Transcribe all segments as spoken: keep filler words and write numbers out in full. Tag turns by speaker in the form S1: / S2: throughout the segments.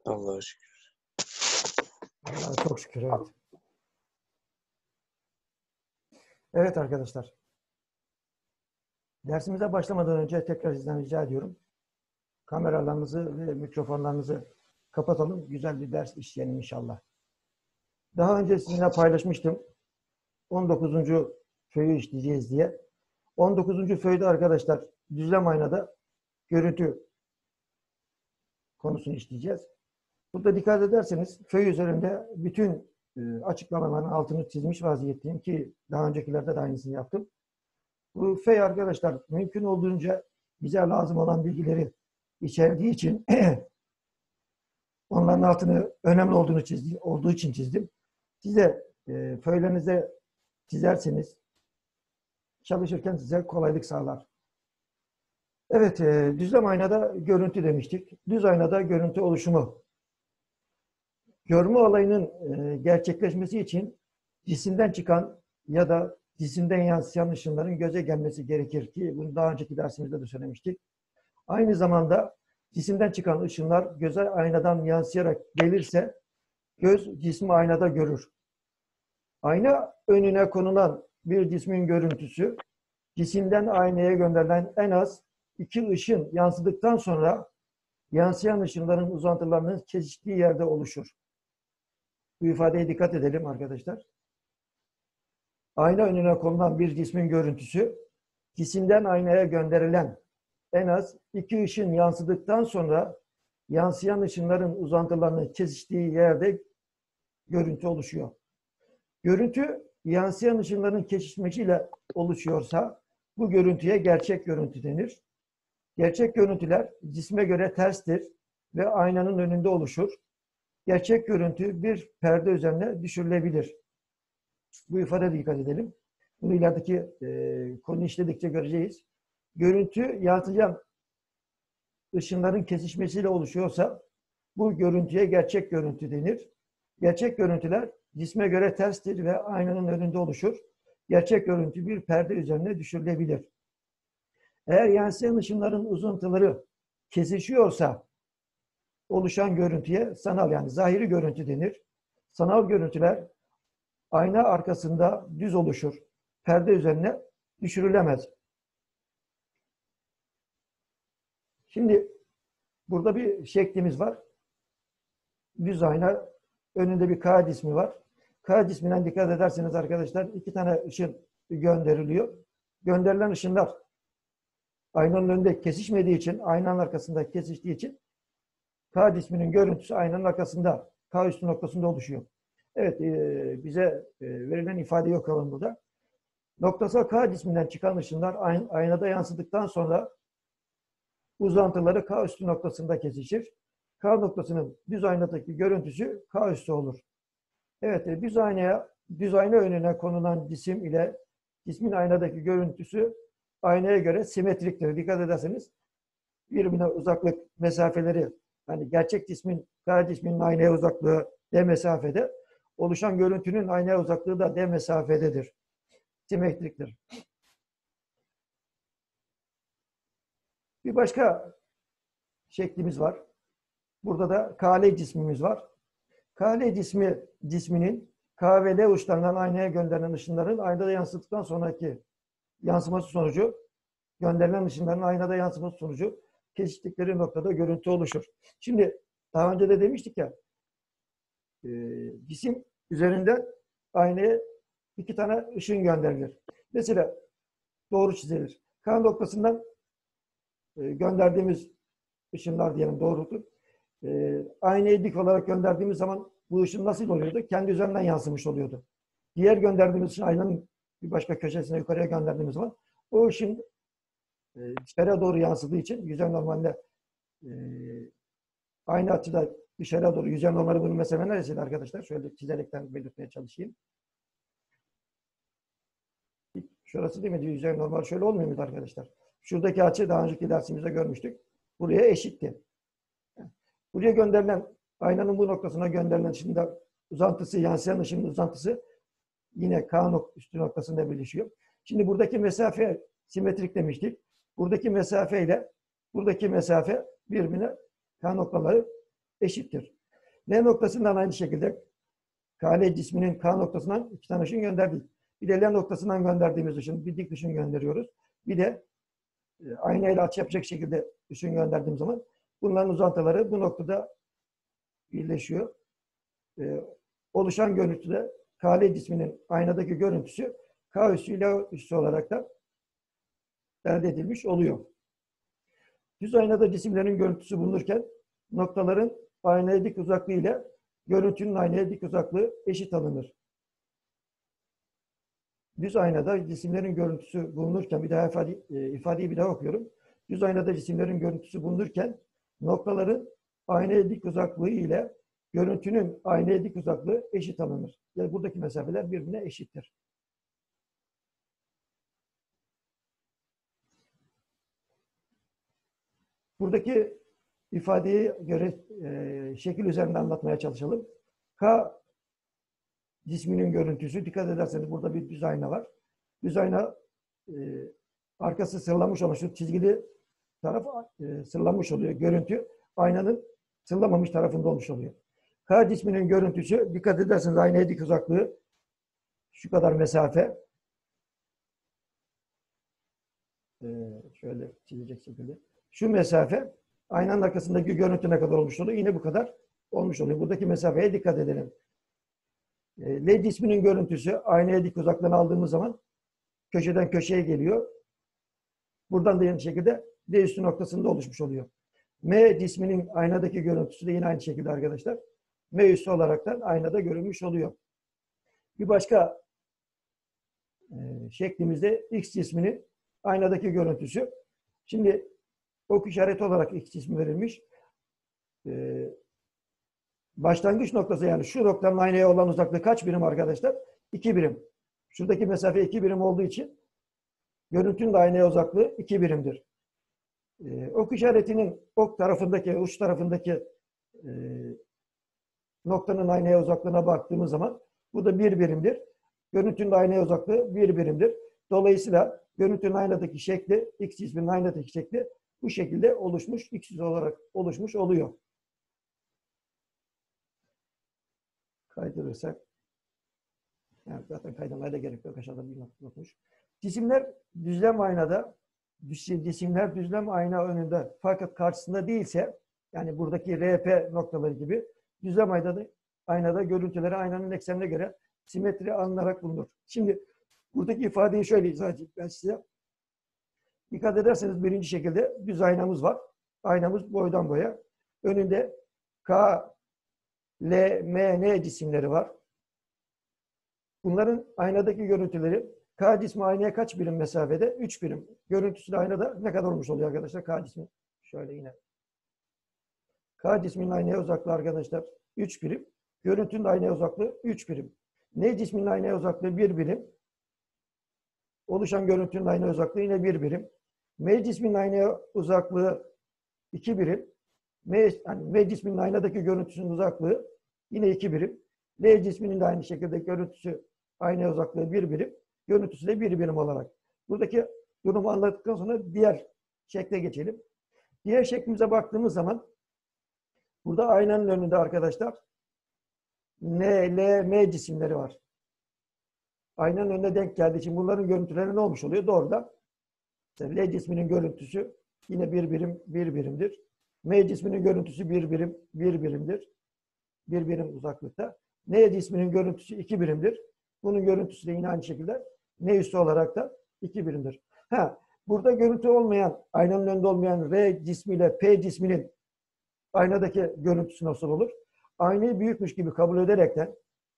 S1: Allah'a şükür.
S2: Allah'a çok şükür, evet. Evet arkadaşlar. Dersimize başlamadan önce tekrar sizden rica ediyorum. Kameralarınızı ve mikrofonlarınızı kapatalım. Güzel bir ders işleyelim inşallah. Daha önce sizinle paylaşmıştım. on dokuzuncu föyü işleyeceğiz diye. on dokuzuncu föyde arkadaşlar düzlem aynada görüntü konusunu işleyeceğiz. Burada dikkat ederseniz föy üzerinde bütün e, açıklamaların altını çizmiş vaziyetteyim ki daha öncekilerde de aynısını yaptım. Bu föy arkadaşlar mümkün olduğunca bize lazım olan bilgileri içerdiği için onların altını önemli olduğunu çizdi, olduğu için çizdim. Siz de e, föylerinize çizerseniz çalışırken size kolaylık sağlar. Evet, e, düzlem aynada görüntü demiştik. Düz aynada görüntü oluşumu. Görme olayının e, gerçekleşmesi için cisimden çıkan ya da cisimden yansıyan ışınların göze gelmesi gerekir ki bunu daha önceki dersimizde de söylemiştik. Aynı zamanda cisimden çıkan ışınlar göze aynadan yansıyarak gelirse göz cismi aynada görür. Ayna önüne konulan bir cismin görüntüsü cisimden aynaya gönderilen en az iki ışın yansıdıktan sonra yansıyan ışınların uzantılarının kesiştiği yerde oluşur. Bu ifadeye dikkat edelim arkadaşlar. Ayna önüne konulan bir cismin görüntüsü cisimden aynaya gönderilen en az iki ışın yansıdıktan sonra yansıyan ışınların uzantılarının kesiştiği yerde görüntü oluşuyor. Görüntü yansıyan ışınların kesişmesiyle oluşuyorsa bu görüntüye gerçek görüntü denir. Gerçek görüntüler cisme göre terstir ve aynanın önünde oluşur. Gerçek görüntü bir perde üzerine düşürülebilir. Bu ifadeye dikkat edelim. Bunu ilerideki e, konu işledikçe göreceğiz. Görüntü yansıyan ışınların kesişmesiyle oluşuyorsa bu görüntüye gerçek görüntü denir. Gerçek görüntüler cisme göre terstir ve aynanın önünde oluşur. Gerçek görüntü bir perde üzerine düşürülebilir. Eğer yansıyan ışınların uzuntuları kesişiyorsa oluşan görüntüye sanal yani zahiri görüntü denir. Sanal görüntüler ayna arkasında düz oluşur. Perde üzerine düşürülemez. Şimdi burada bir şeklimiz var. Düz ayna, önünde bir K cismi var. K cisminden dikkat ederseniz arkadaşlar iki tane ışın gönderiliyor. Gönderilen ışınlar aynanın önünde kesişmediği için, aynanın arkasında kesiştiği için K cisminin görüntüsü aynanın arkasında, K üstü noktasında oluşuyor. Evet, e, bize e, verilen ifade yok alın burada. Noktasal K cisminden çıkan ışınlar ayn aynada yansıdıktan sonra uzantıları K üstü noktasında kesişir. K noktasının düz aynadaki görüntüsü K üstü olur. Evet, e, düz aynaya, düz ayna önüne konulan cisim ile cismin aynadaki görüntüsü aynaya göre simetriktir. Dikkat ederseniz birbirine uzaklık mesafeleri, hani gerçek cismin, K cisminin aynaya uzaklığı D mesafede, oluşan görüntünün aynaya uzaklığı da D mesafededir. Simetriktir. Bir başka şeklimiz var. Burada da K L cismimiz var. K L cismi, cisminin K ve L uçlarından aynaya gönderilen ışınların aynada yansıttıktan sonraki yansıması sonucu, gönderilen ışınların aynada yansıması sonucu kesiştikleri noktada görüntü oluşur. Şimdi daha önce de demiştik ya, e, cisim üzerinde aynaya iki tane ışın gönderilir. Mesela doğru çizilir. K noktasından e, gönderdiğimiz ışınlar diyelim doğrudur. E, aynayı dik olarak gönderdiğimiz zaman bu ışın nasıl oluyordu? Kendi üzerinden yansımış oluyordu. Diğer gönderdiğimiz ışın aynanın bir başka köşesine yukarıya gönderdiğimiz zaman o ışın e, dışarıya doğru yansıdığı için yüzey normalde e, aynı açıda dışarıya doğru yüzey normali bunun mesela neresiydi arkadaşlar? Şöyle çizerekten belirtmeye çalışayım. Şurası değil mi? Yüzey normal şöyle olmuyor muydu arkadaşlar? Şuradaki açı daha önceki dersimizde görmüştük. Buraya eşitti. Buraya gönderilen, aynanın bu noktasına gönderilen şimdi uzantısı, yansıyan ışının uzantısı yine K nok üstü noktasında birleşiyor. Şimdi buradaki mesafe simetrik demiştik. Buradaki mesafe ile buradaki mesafe birbirine K noktaları eşittir. L noktasından aynı şekilde K L cisminin K noktasından iki tane ışın gönderdik. Bir de L noktasından gönderdiğimiz ışın, bir dik ışın gönderiyoruz. Bir de e, aynayla açı yapacak şekilde ışın gönderdiğim zaman bunların uzantıları bu noktada birleşiyor. E, oluşan görüntüde K L cisminin aynadaki görüntüsü K üssü ile üssü olarak da elde edilmiş oluyor. Düz aynada cisimlerin görüntüsü bulunurken noktaların aynaya dik uzaklığı ile görüntünün aynaya dik uzaklığı eşit alınır. Düz aynada cisimlerin görüntüsü bulunurken, bir daha ifade, e, ifadeyi bir daha okuyorum. Düz aynada cisimlerin görüntüsü bulunurken noktaların aynaya dik uzaklığı ile görüntünün aynaya dik uzaklığı eşit alınır. Yani buradaki mesafeler birbirine eşittir. Buradaki ifadeyi göre e, şekil üzerinde anlatmaya çalışalım. K cisminin görüntüsü, dikkat ederseniz burada bir düz ayna var. Düz ayna e, arkası sırlanmış olan şu çizgili taraf e, sırlanmış oluyor. Görüntü aynanın sırlamamış tarafında olmuş oluyor. K cisminin görüntüsü, dikkat ederseniz aynaya dik uzaklığı şu kadar mesafe. E, şöyle çizecek şekilde. Şu mesafe aynanın arkasındaki görüntü ne kadar olmuş oluyor? Yine bu kadar olmuş oluyor. Buradaki mesafeye dikkat edelim. L cisminin görüntüsü aynaya dik uzaklığını aldığımız zaman köşeden köşeye geliyor. Buradan da aynı şekilde L üstü noktasında oluşmuş oluyor. M cisminin aynadaki görüntüsü de yine aynı şekilde arkadaşlar. M üstü olaraktan aynada görünmüş oluyor. Bir başka e, şeklimizde X cisminin aynadaki görüntüsü. Şimdi ok işareti olarak X cismi verilmiş. E, Başlangıç noktası, yani şu noktanın aynaya olan uzaklığı kaç birim arkadaşlar? iki birim. Şuradaki mesafe iki birim olduğu için görüntünün de aynaya uzaklığı iki birimdir. Ee, ok işaretinin ok tarafındaki, uç tarafındaki e, noktanın aynaya uzaklığına baktığımız zaman bu da bir birimdir. Görüntünün de aynaya uzaklığı bir birimdir. Dolayısıyla görüntünün aynadaki şekli, X cisminin aynadaki şekli bu şekilde oluşmuş, X olarak oluşmuş oluyor. Kaydırırsak, yani zaten kaydırmaya da gerek yok, aşağıda bir nokmuş. Cisimler düzlem aynada, cisimler düzlem ayna önünde fakat karşısında değilse, yani buradaki R P noktaları gibi düzlem aynada, aynada görüntüleri aynanın eksenine göre simetri alınarak bulunur. Şimdi buradaki ifadeyi şöyle izah edeyim ben size. Dikkat ederseniz birinci şekilde düz aynamız var. Aynamız boydan boya. Önünde K, L, M, N cisimleri var. Bunların aynadaki görüntüleri, K cismi aynaya kaç birim mesafede? üç birim. Görüntüsü de aynada ne kadar olmuş oluyor arkadaşlar? K cismi şöyle yine. K cisminin aynaya uzaklığı arkadaşlar üç birim. Görüntünün de aynaya uzaklığı üç birim. N cisminin aynaya uzaklığı bir birim. Oluşan görüntünün aynaya uzaklığı yine bir birim. M cisminin aynaya uzaklığı iki birim. M, yani M cisminin aynadaki görüntüsünün uzaklığı yine iki birim. L cisminin de aynı şekilde görüntüsü aynaya uzaklığı bir birim. Görüntüsü de bir birim olarak. Buradaki durumu anlattıktan sonra diğer şekle geçelim. Diğer şeklimize baktığımız zaman burada aynanın önünde arkadaşlar N, L, M cisimleri var. Aynanın önüne denk geldiği için bunların görüntüleri ne olmuş oluyor? Doğrudan işte L cisminin görüntüsü yine bir birim, bir birimdir. M cisminin görüntüsü bir birim, bir birimdir. Bir birim uzaklıkta. N cisminin görüntüsü iki birimdir. Bunun görüntüsü de yine aynı şekilde N üssü olarak da iki birimdir. Ha, burada görüntü olmayan, aynanın önünde olmayan R cismiyle P cisminin aynadaki görüntüsü nasıl olur? Aynayı büyükmüş gibi kabul ederekten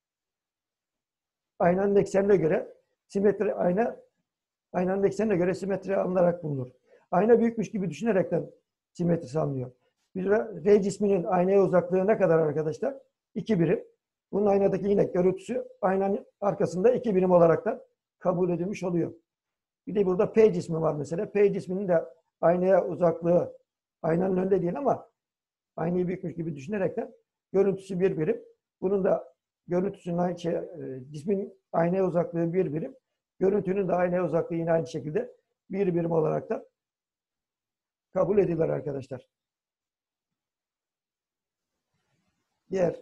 S2: aynanın eksenine göre simetri ayna aynanın eksenine göre simetri alınarak bulunur. Ayna büyükmüş gibi düşünerekten simetrisi alınıyor. Bir R cisminin aynaya uzaklığı ne kadar arkadaşlar? iki birim. Bunun aynadaki yine görüntüsü aynanın arkasında iki birim olarak da kabul edilmiş oluyor. Bir de burada P cismi var mesela. P cisminin de aynaya uzaklığı aynanın önünde değil ama aynayı büyükmüş gibi düşünerekten görüntüsü bir birim. Bunun da görüntüsünün aynı şey, cismin aynaya uzaklığı bir birim. Görüntünün de aynaya uzaklığı yine aynı şekilde bir birim olarak da kabul edilir arkadaşlar. Diğer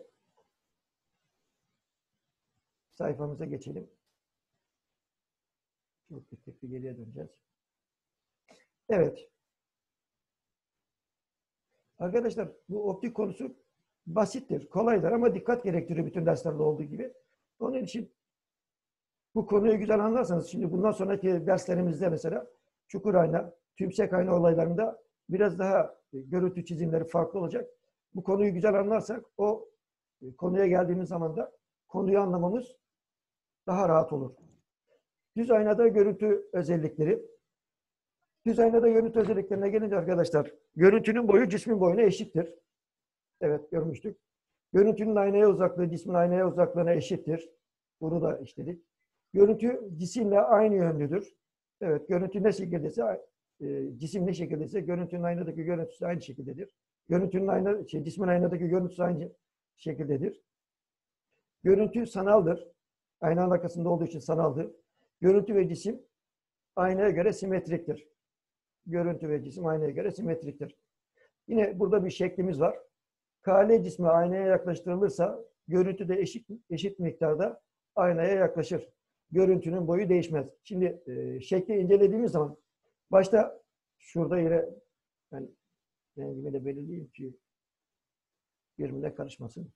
S2: sayfamıza geçelim. Çok dikkatli geriye döneceğiz. Evet. Arkadaşlar bu optik konusu basittir, kolaydır ama dikkat gerektiriyor bütün derslerde olduğu gibi. Onun için bu konuyu güzel anlarsanız, şimdi bundan sonraki derslerimizde mesela çukur ayna, tümsek ayna olaylarında biraz daha görüntü çizimleri farklı olacak. Bu konuyu güzel anlarsak o konuya geldiğimiz zaman da konuyu anlamamız daha rahat olur. Düz aynada görüntü özellikleri. Düz aynada görüntü özelliklerine gelince arkadaşlar, görüntünün boyu cismin boyuna eşittir. Evet, görmüştük. Görüntünün aynaya uzaklığı cismin aynaya uzaklığına eşittir. Bunu da işledik. Görüntü cisimle aynı yönlüdür. Evet, görüntü ne şekildeyse, e, cisim ne şekildeyse görüntünün aynadaki görüntüsü aynı şekildedir. Görüntünün ayna, şey, cismin aynadaki görüntüsü aynı şekildedir. Görüntü sanaldır. Aynanın arkasında olduğu için sanaldır. Görüntü ve cisim aynaya göre simetriktir. Görüntü ve cisim aynaya göre simetriktir. Yine burada bir şeklimiz var. K L cismi aynaya yaklaştırılırsa görüntü de eşit, eşit miktarda aynaya yaklaşır. Görüntünün boyu değişmez. Şimdi e, şekli incelediğimiz zaman başta şurada yine ben rengimi de belirleyeyim ki birbirine karışmasın.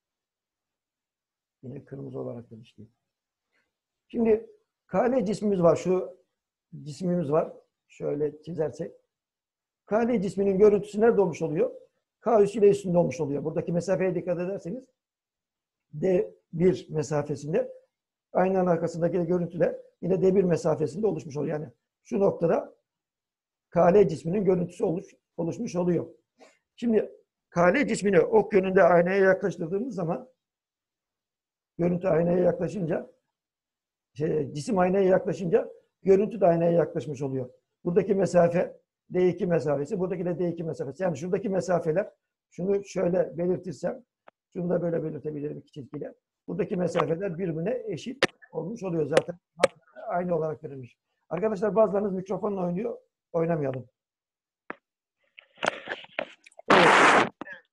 S2: Yine kırmızı olarak da işleyeyim. Şimdi K L cismimiz var. Şu cismimiz var. Şöyle çizersek. K L cisminin görüntüsü nerede olmuş oluyor? K üssü ile üstünde olmuş oluyor. Buradaki mesafeye dikkat ederseniz D bir mesafesinde, aynanın arkasındaki görüntüde yine D bir mesafesinde oluşmuş oluyor. Yani şu noktada K L cisminin görüntüsü oluş, oluşmuş oluyor. Şimdi K L cismini ok yönünde aynaya yaklaştırdığımız zaman, görüntü aynaya yaklaşınca, şey, cisim aynaya yaklaşınca görüntü de aynaya yaklaşmış oluyor. Buradaki mesafe D iki mesafesi, buradaki de D iki mesafesi. Yani şuradaki mesafeler, şunu şöyle belirtirsem, şunu da böyle belirtebilirim iki çizgiyle. Buradaki mesafeler birbirine eşit olmuş oluyor zaten. Aynı olarak verilmiş. Arkadaşlar bazılarınız mikrofonla oynuyor, oynamayalım. Evet.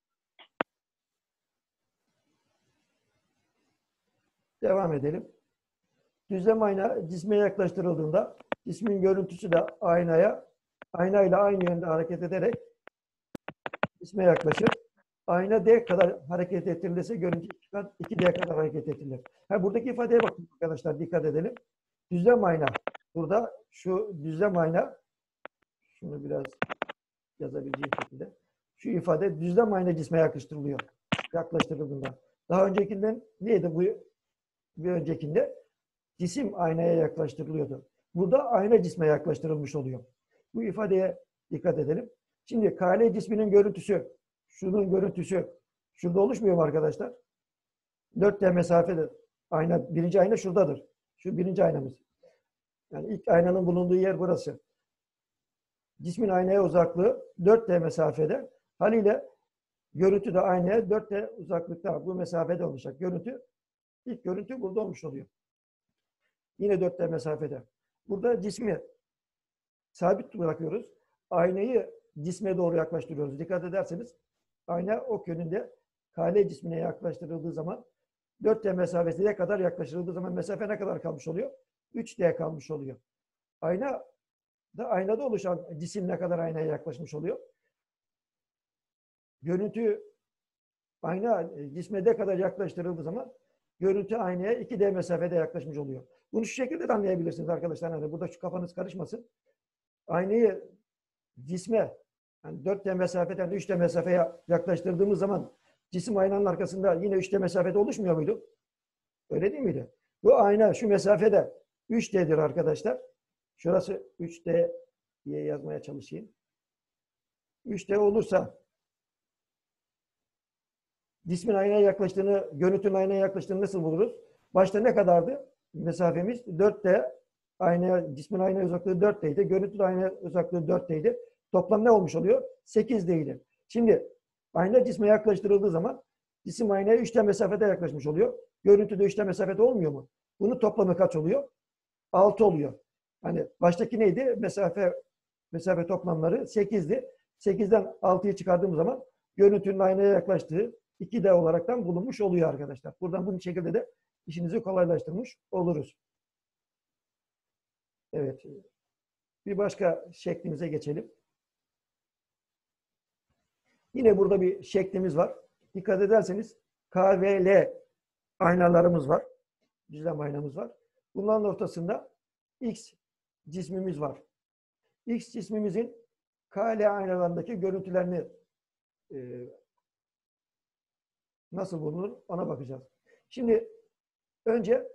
S2: Devam edelim. Düzlem ayna cisme yaklaştırıldığında cismin görüntüsü de aynaya, aynayla aynı yönde hareket ederek cisme yaklaşır. Ayna D kadar hareket ettirilirse görüntü iki D kadar hareket ettirilir. Ha, buradaki ifadeye bakın arkadaşlar, dikkat edelim. Düzlem ayna. Burada şu düzlem ayna, şunu biraz yazabileceğim şekilde. Şu ifade düzlem ayna cisme yaklaştırılıyor. Yaklaştırıldığında. Daha öncekinden neydi bu? Bir öncekinde cisim aynaya yaklaştırılıyordu. Burada ayna cisme yaklaştırılmış oluyor. Bu ifadeye dikkat edelim. Şimdi K L cisminin görüntüsü, şunun görüntüsü şurada oluşmuyor mu arkadaşlar? dört D mesafede. Ayna, birinci ayna şuradadır. Şu birinci aynamız. Yani ilk aynanın bulunduğu yer burası. Cismin aynaya uzaklığı dört D mesafede. Haliyle görüntü de aynaya dört D uzaklıkta, bu mesafede olacak. Görüntü, ilk görüntü burada olmuş oluyor. Yine dört D mesafede. Burada cismi sabit bırakıyoruz. Aynayı cisme doğru yaklaştırıyoruz. Dikkat ederseniz ayna ok yönünde K L cismine yaklaştırıldığı zaman dört D mesafesine kadar yaklaştırıldığı zaman mesafe ne kadar kalmış oluyor? üç D kalmış oluyor. Ayna da aynada oluşan cisim ne kadar aynaya yaklaşmış oluyor? Görüntü ayna cisme ne kadar yaklaştırıldığı zaman görüntü aynaya iki D mesafede yaklaşmış oluyor. Bunu şu şekilde de anlayabilirsiniz arkadaşlar. Yani burada şu kafanız karışmasın. Aynayı cisme yani dört D mesafeden üç D mesafeye yaklaştırdığımız zaman cisim aynanın arkasında yine üç D mesafede oluşmuyor muydu? Öyle değil miydi? Bu ayna şu mesafede üç D'dir arkadaşlar. Şurası üç D diye yazmaya çalışayım. üç D olursa cismin aynaya yaklaştığını, görüntünün aynaya yaklaştığını nasıl buluruz? Başta ne kadardı? Mesafemiz dört D, aynaya, cismin aynaya uzaklığı dört D'ydi. Görüntü de aynaya uzaklığı dört D'ydi. Toplam ne olmuş oluyor? sekiz D'ydi. Şimdi ayna cisme yaklaştırıldığı zaman cisim aynaya üç D mesafede yaklaşmış oluyor. Görüntü de üç D mesafede olmuyor mu? Bunun toplamı kaç oluyor? altı oluyor. Hani baştaki neydi? Mesafe mesafe toplamları sekizdi. sekizden altıyı çıkardığımız zaman görüntünün aynaya yaklaştığı iki D olaraktan bulunmuş oluyor arkadaşlar. Buradan bu şekilde de işinizi kolaylaştırmış oluruz. Evet. Bir başka şeklimize geçelim. Yine burada bir şeklimiz var. Dikkat ederseniz K V L aynalarımız var. Düzlem aynamız var. Bunların ortasında X cismimiz var. X cismimizin K L aynalarındaki görüntülerini e, nasıl bulunur ona bakacağız. Şimdi önce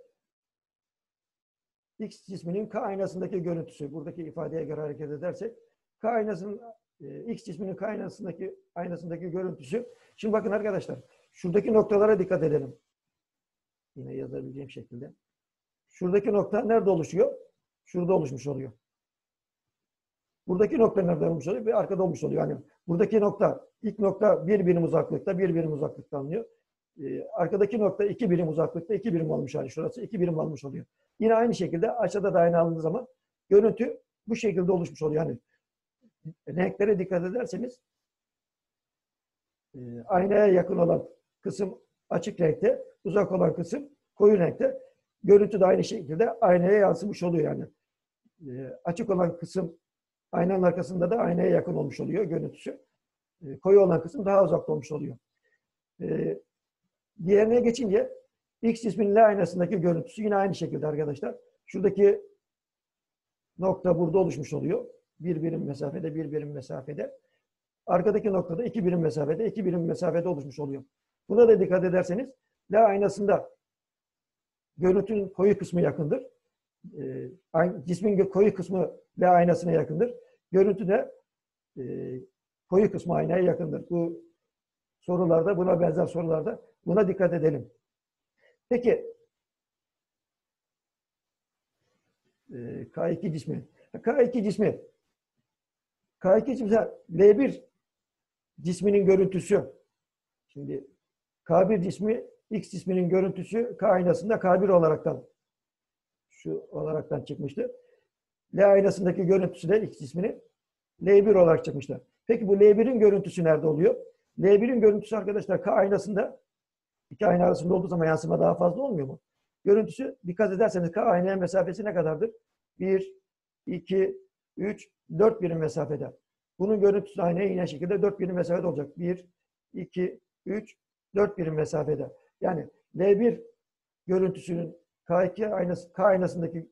S2: X cisminin K aynasındaki görüntüsü, buradaki ifadeye göre hareket edersek, K aynasının e, X cisminin K aynasındaki aynasındaki görüntüsü. Şimdi bakın arkadaşlar, şuradaki noktalara dikkat edelim. Yine yazabileceğim şekilde. Şuradaki nokta nerede oluşuyor? Şurada oluşmuş oluyor. Buradaki nokta nerede olmuş oluyor? Bir arkada olmuş oluyor. Yani buradaki nokta, ilk nokta bir birim uzaklıkta, bir birim uzaklıkta alınıyor. Ee, arkadaki nokta iki birim uzaklıkta, iki birim olmuş hali. Şurası iki birim olmuş oluyor. Yine aynı şekilde aşağıda da aynı alındığı zaman görüntü bu şekilde oluşmuş oluyor. Yani renklere dikkat ederseniz e, aynaya yakın olan kısım açık renkte, uzak olan kısım koyu renkte. Görüntü de aynı şekilde aynaya yansımış oluyor yani. E, açık olan kısım aynanın arkasında da aynaya yakın olmuş oluyor görüntüsü. E, koyu olan kısım daha uzakta olmuş oluyor. E, diğerine geçince X cisminin L aynasındaki görüntüsü yine aynı şekilde arkadaşlar. Şuradaki nokta burada oluşmuş oluyor. Bir birim mesafede, bir birim mesafede. Arkadaki noktada iki birim mesafede, iki birim mesafede oluşmuş oluyor. Buna da dikkat ederseniz L aynasında görüntünün koyu kısmı yakındır. E, cismin koyu kısmı L aynasına yakındır. Görüntü de e, koyu kısmı aynaya yakındır. Bu sorularda, buna benzer sorularda buna dikkat edelim. Peki e, K iki cismi. K iki cismi. K iki cismi L bir cisminin görüntüsü. Şimdi K bir cismi X cisminin görüntüsü K aynasında K bir olaraktan şu olaraktan çıkmıştı. L aynasındaki görüntüsü de X cisminin L bir olarak çıkmıştı. Peki bu L birin görüntüsü nerede oluyor? L birin görüntüsü arkadaşlar K aynasında iki ayna arasında olduğu zaman yansıma daha fazla olmuyor mu? Görüntüsü dikkat ederseniz K aynaya mesafesi ne kadardır? bir, iki, üç, dört birim mesafede. Bunun görüntüsü aynaya yine şekilde dört birim mesafede olacak. bir, iki, üç, dört birim mesafede. Yani L bir görüntüsünün K iki aynası, K aynasındaki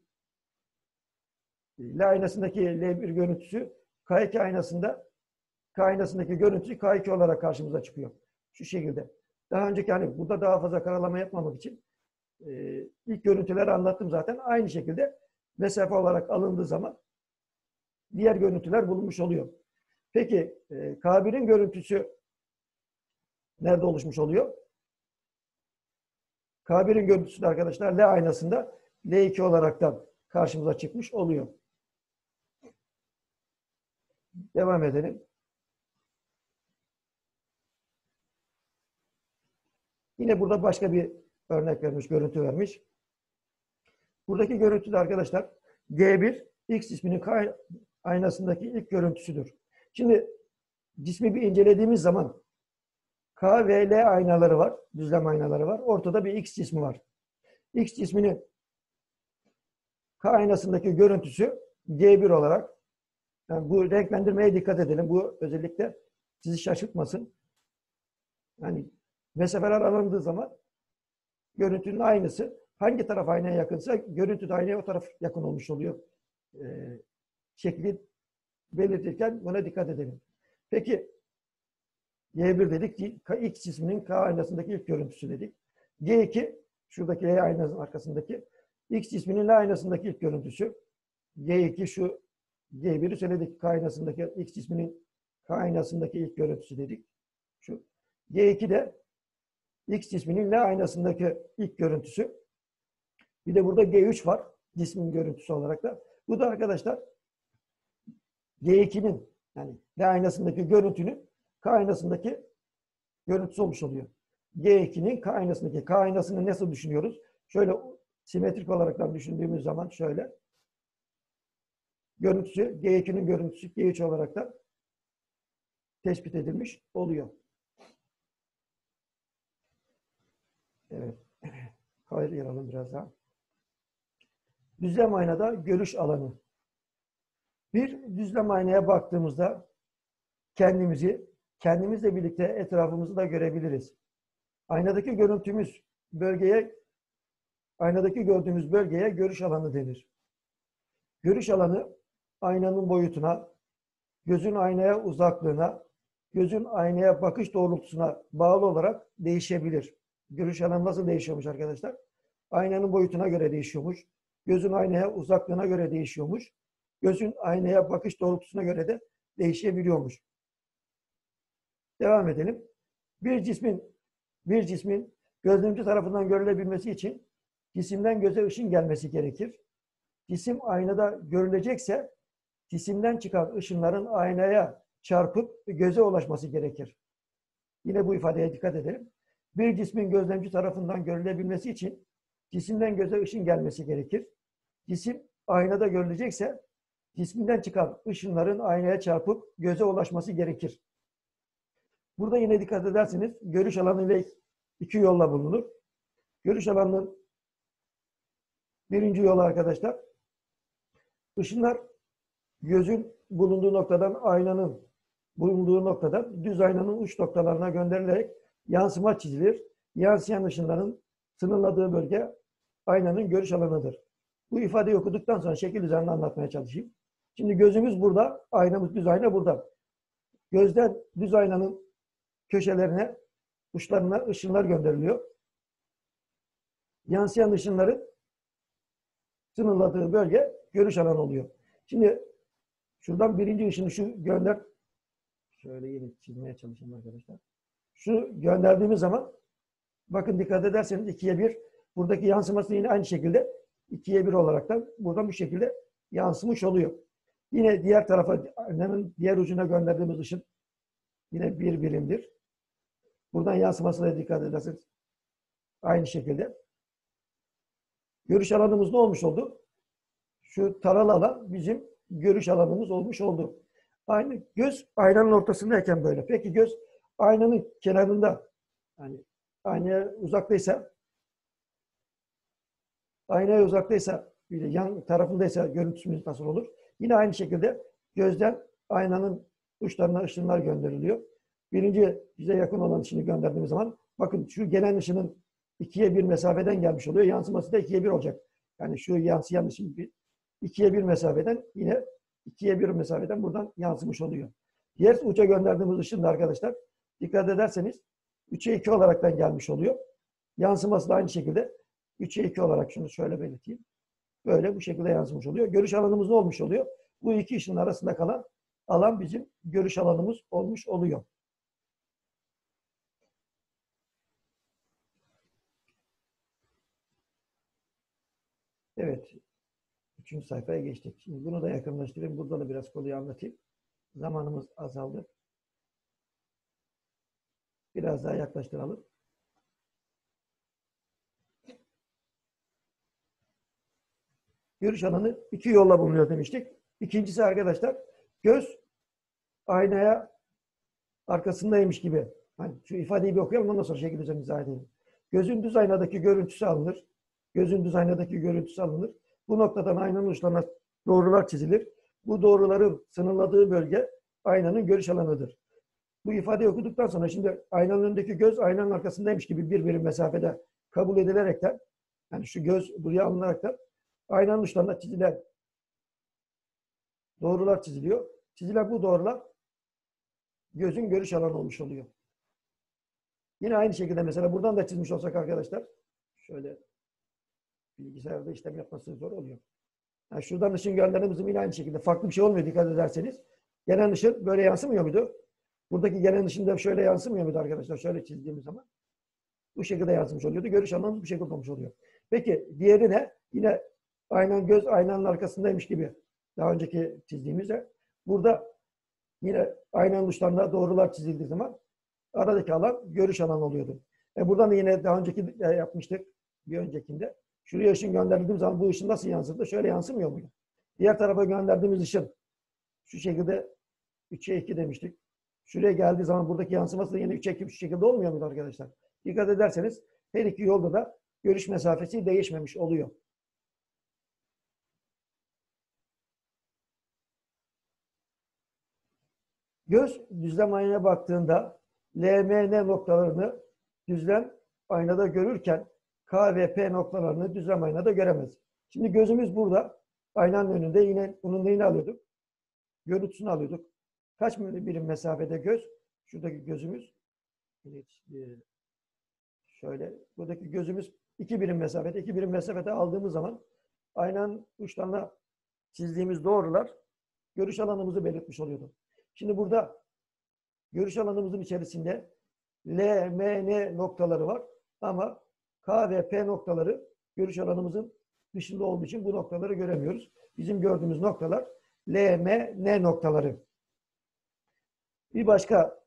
S2: L aynasındaki L bir görüntüsü K iki aynasında K aynasındaki görüntüsü K iki olarak karşımıza çıkıyor. Şu şekilde. Daha önceki hani burada daha fazla karalama yapmamak için e, ilk görüntüleri anlattım zaten. Aynı şekilde mesafe olarak alındığı zaman diğer görüntüler bulunmuş oluyor. Peki e, K birin görüntüsü nerede oluşmuş oluyor? K birin görüntüsü de arkadaşlar L aynasında L iki olaraktan karşımıza çıkmış oluyor. Devam edelim. Yine burada başka bir örnek vermiş, görüntü vermiş. Buradaki görüntü de arkadaşlar G bir X cisminin K aynasındaki ilk görüntüsüdür. Şimdi cismi bir incelediğimiz zaman K ve L aynaları var, düzlem aynaları var. Ortada bir X cismi var. X cisminin K aynasındaki görüntüsü G bir olarak, yani bu renklendirmeye dikkat edelim. Bu özellikle sizi şaşırtmasın. Yani mesafeler alındığı zaman görüntünün aynısı hangi taraf aynaya yakınsa görüntü de aynaya o taraf yakın olmuş oluyor. Ee, şekli belirtirken buna dikkat edelim. Peki G bir dedik ki X cisminin K aynasındaki ilk görüntüsü dedik. G iki şuradaki L aynasının arkasındaki X cisminin L aynasındaki ilk görüntüsü. G iki şu G bir'i söyledik. K aynasındaki X cisminin K aynasındaki ilk görüntüsü dedik. Şu G iki de X cisminin L aynasındaki ilk görüntüsü. Bir de burada G üç var. Cismin görüntüsü olarak da. Bu da arkadaşlar G ikinin yani L aynasındaki görüntünün K aynasındaki görüntüsü olmuş oluyor. G ikinin K aynasındaki K aynasını nasıl düşünüyoruz? Şöyle simetrik olarak düşündüğümüz zaman şöyle. Görüntüsü G ikinin görüntüsü G üç olarak da tespit edilmiş oluyor. Evet. Kaydıralım biraz daha. Düzlem aynada görüş alanı. Bir düzlem aynaya baktığımızda kendimizi, kendimizle birlikte etrafımızı da görebiliriz. Aynadaki görüntümüz bölgeye, aynadaki gördüğümüz bölgeye görüş alanı denir. Görüş alanı aynanın boyutuna, gözün aynaya uzaklığına, gözün aynaya bakış doğrultusuna bağlı olarak değişebilir. Görüş alanı nasıl değişiyormuş arkadaşlar? Aynanın boyutuna göre değişiyormuş. Gözün aynaya uzaklığına göre değişiyormuş. Gözün aynaya bakış doğrultusuna göre de değişebiliyormuş. Devam edelim. Bir cismin bir cismin gözlemci tarafından görülebilmesi için cisimden göze ışın gelmesi gerekir. Cisim aynada görülecekse cisimden çıkan ışınların aynaya çarpıp göze ulaşması gerekir. Yine bu ifadeye dikkat edelim. Bir cismin gözlemci tarafından görülebilmesi için cisimden göze ışın gelmesi gerekir. Cisim aynada görülecekse cisminden çıkan ışınların aynaya çarpıp göze ulaşması gerekir. Burada yine dikkat ederseniz görüş alanı ile iki yolla bulunur. Görüş alanının birinci yolu arkadaşlar, ışınlar gözün bulunduğu noktadan aynanın bulunduğu noktadan düz aynanın uç noktalarına gönderilerek yansıma çizilir. Yansıyan ışınların sınırladığı bölge aynanın görüş alanıdır. Bu ifadeyi okuduktan sonra şekil üzerinde anlatmaya çalışayım. Şimdi gözümüz burada, aynamız düz ayna burada. Gözden düz aynanın köşelerine, uçlarına ışınlar gönderiliyor. Yansıyan ışınların sınırladığı bölge görüş alanı oluyor. Şimdi şuradan birinci ışını şu gönder. Şöyle yeni çizmeye çalışayım arkadaşlar. Şu gönderdiğimiz zaman bakın dikkat ederseniz ikiye bir. Buradaki yansıması yine aynı şekilde ikiye bir olaraktan buradan bu şekilde yansımış oluyor. Yine diğer tarafa aynanın diğer ucuna gönderdiğimiz ışın yine bir birimdir. Buradan yansımasına dikkat ederseniz aynı şekilde. Görüş alanımız ne olmuş oldu? Şu taralı alan bizim görüş alanımız olmuş oldu. Aynı göz aynanın ortasındayken böyle. Peki göz aynanın kenarında, yani aynaya uzaktaysa, aynaya uzaktaysa, bir yan tarafındaysa görüntüsümüz nasıl olur? Yine aynı şekilde gözden aynanın uçlarına ışınlar gönderiliyor. Birinci bize yakın olan ışını gönderdiğimiz zaman bakın şu gelen ışının ikiye bir mesafeden gelmiş oluyor. Yansıması da ikiye bir olacak. Yani şu yansıyan ışın bir ikiye bir mesafeden yine ikiye bir mesafeden buradan yansımış oluyor. Diğer uça gönderdiğimiz ışın da arkadaşlar dikkat ederseniz üçe iki olaraktan gelmiş oluyor. Yansıması da aynı şekilde üçe iki olarak şunu şöyle belirteyim. Böyle bu şekilde yansımış oluyor. Görüş alanımız ne olmuş oluyor? Bu iki ışının arasında kalan alan bizim görüş alanımız olmuş oluyor. Evet. Üçüncü sayfaya geçtik. Şimdi bunu da yakınlaştırayım. Burada da biraz konuyu anlatayım. Zamanımız azaldı. Biraz daha yaklaştıralım. Görüş alanı iki yolla bulunuyor demiştik. İkincisi arkadaşlar göz aynaya arkasındaymış gibi. Hani şu ifadeyi bir okuyalım ondan sonra şekil üzerine izah edelim. Gözün düz aynadaki görüntüsü alınır. Gözün düz aynadaki görüntüsü alınır. Bu noktadan aynanın uçlarına doğrular çizilir. Bu doğruların sınırladığı bölge aynanın görüş alanıdır. Bu ifadeyi okuduktan sonra şimdi aynanın önündeki göz aynanın arkasındaymış gibi bir birim mesafede kabul edilerekten, yani şu göz buraya alınaraktan aynanın uçlarına çizilen doğrular çiziliyor. Çizilen bu doğrular gözün görüş alanı olmuş oluyor. Yine aynı şekilde mesela buradan da çizmiş olsak arkadaşlar, şöyle bilgisayarda işlem yapması zor oluyor. Yani şuradan ışın gönderdiğimizin yine aynı şekilde farklı bir şey olmuyor dikkat ederseniz. Gelen ışın böyle yansımıyor muydu? Buradaki gelen ışın da şöyle yansımıyor muydu arkadaşlar? Şöyle çizdiğimiz zaman. Bu şekilde yansımış oluyordu. Görüş alanımız bu şekilde olmuş oluyor. Peki diğeri ne? Yine aynen göz aynanın arkasındaymış gibi. Daha önceki çizdiğimizde. Burada yine aynanın uçlarında doğrular çizildiği zaman aradaki alan görüş alanı oluyordu. E buradan da yine daha önceki yapmıştık. Bir öncekinde. Şuraya ışın gönderdiğimiz zaman bu ışın nasıl yansıdı? Şöyle yansımıyor muydu? Diğer tarafa gönderdiğimiz ışın şu şekilde üçe iki demiştik. Şuraya geldiği zaman buradaki yansıması da yine üçe iki şu şekilde olmuyor muydu arkadaşlar? Dikkat ederseniz Her iki yolda da görüş mesafesi değişmemiş oluyor. Göz düzlem aynaya baktığında L M N noktalarını düzlem aynada görürken K ve P noktalarını düzlem aynada göremez. Şimdi gözümüz burada. Aynanın önünde yine bunun neyini alıyorduk? Görüntüsünü alıyorduk. Kaç birim mesafede göz? Şuradaki gözümüz. Şöyle. Buradaki gözümüz iki birim mesafede. iki birim mesafede aldığımız zaman aynanın uçlarına çizdiğimiz doğrular görüş alanımızı belirtmiş oluyordu. Şimdi burada görüş alanımızın içerisinde L, M, N noktaları var ama K ve P noktaları görüş alanımızın dışında olduğu için bu noktaları göremiyoruz. Bizim gördüğümüz noktalar L, M, N noktaları. Bir başka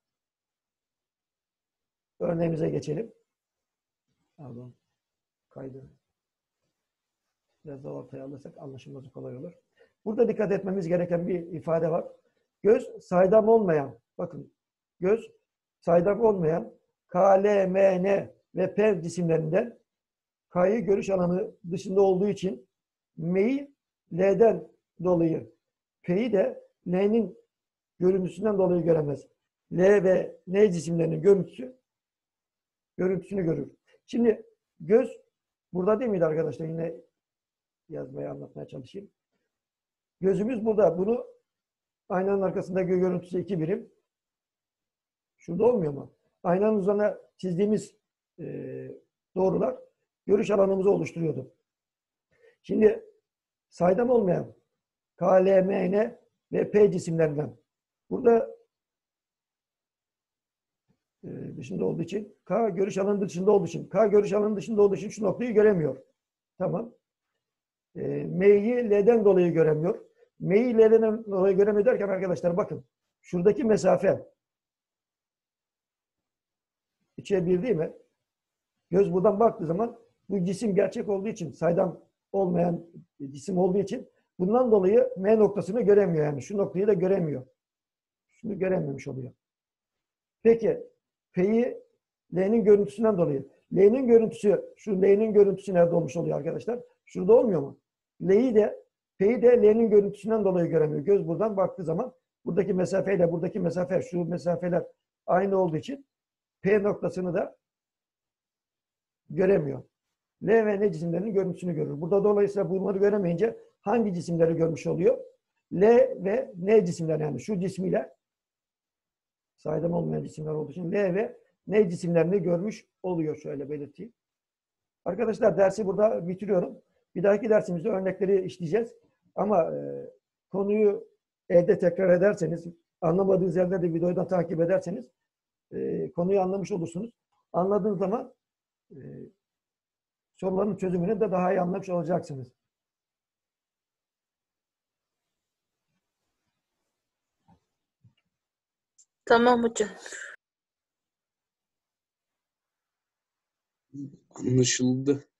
S2: örneğimize geçelim. Pardon. Kaydı. Biraz daha ortaya alırsak anlaşılması kolay olur. Burada dikkat etmemiz gereken bir ifade var. Göz saydam olmayan, bakın göz saydam olmayan K, L, M, N ve P cisimlerinden K'yı görüş alanı dışında olduğu için M'yi L'den dolayı, P'yi de N'nin görüntüsünden dolayı göremez. L ve N cisimlerinin görüntüsü görüntüsünü görür. Şimdi göz burada değil miydi arkadaşlar? Yine yazmaya, anlatmaya çalışayım. Gözümüz burada. Bunu aynanın arkasındaki görüntüsü iki birim. Şurada olmuyor mu? Aynanın üzerine çizdiğimiz e, doğrular görüş alanımızı oluşturuyordu. Şimdi saydam olmayan K, L, M, N ve P cisimlerinden burada e, dışında olduğu için K görüş alanı dışında olduğu için K görüş alanı dışında olduğu için şu noktayı göremiyor. Tamam. E, M'yi L'den dolayı göremiyor. M'yi L'den dolayı göremiyor derken arkadaşlar bakın şuradaki mesafe ikiye bir değil mi? Göz buradan baktığı zaman bu cisim gerçek olduğu için, saydam olmayan cisim olduğu için bundan dolayı M noktasını göremiyor. Yani şu noktayı da göremiyor. Şunu görememiş oluyor. Peki P'yi L'nin görüntüsünden dolayı. L'nin görüntüsü, şu L'nin görüntüsü nerede olmuş oluyor arkadaşlar? Şurada olmuyor mu? L'yi de P'yi de L'nin görüntüsünden dolayı göremiyor. Göz buradan baktığı zaman buradaki mesafeyle buradaki mesafe, şu mesafeler aynı olduğu için P noktasını da göremiyor. L ve N cisimlerinin görüntüsünü görür. Burada dolayısıyla bunları göremeyince hangi cisimleri görmüş oluyor? L ve N cisimler, yani şu cismiyle saydam olmayan cisimler olduğu için L ve N cisimlerini görmüş oluyor. Şöyle belirteyim. Arkadaşlar dersi burada bitiriyorum. Bir dahaki dersimizde örnekleri işleyeceğiz. Ama e, konuyu evde tekrar ederseniz, anlamadığınız yerlerde de videodan takip ederseniz e, konuyu anlamış olursunuz. Anladığınız zaman e, soruların çözümünü de daha iyi anlamış olacaksınız.
S1: Tamam hocam.
S3: Anlaşıldı.